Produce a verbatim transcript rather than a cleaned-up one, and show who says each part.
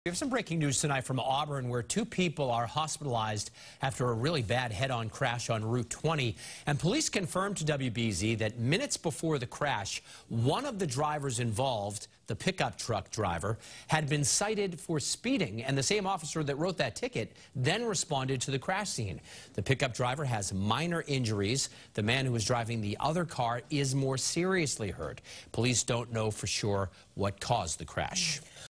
Speaker 1: We have some breaking news tonight from Auburn, where two people are hospitalized after a really bad head-on crash on Route twenty. And police confirmed to W B Z that minutes before the crash, one of the drivers involved, the pickup truck driver, had been cited for speeding, and the same officer that wrote that ticket then responded to the crash scene. The pickup driver has minor injuries. The man who was driving the other car is more seriously hurt. Police don't know for sure what caused the crash.